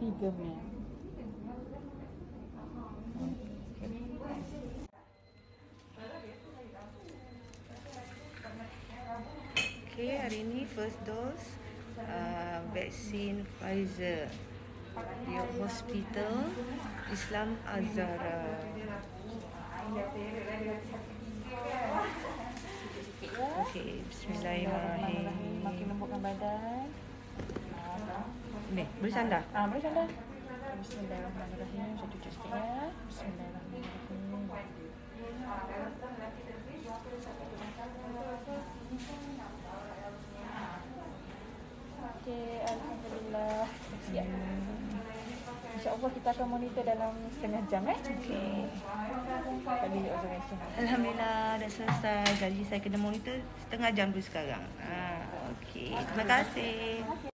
figurnya. Okay, hari ini first dose vaksin Pfizer di Hospital Islam Azhar. Okay, bismillahirrahmanirrahim. Makin lembutkan badan. Ni, boleh sandar? Boleh sandar. Bismillahirrahmanirrahim. Saya cucuk sikit ya. Bismillahirrahmanirrahim. Okey, alhamdulillah. Siap. InsyaAllah kita akan monitor dalam setengah jam. Okay. Kali observation. Alhamdulillah dah selesai. Jadi saya kena monitor setengah jam dulu sekarang. Okay, terima kasih.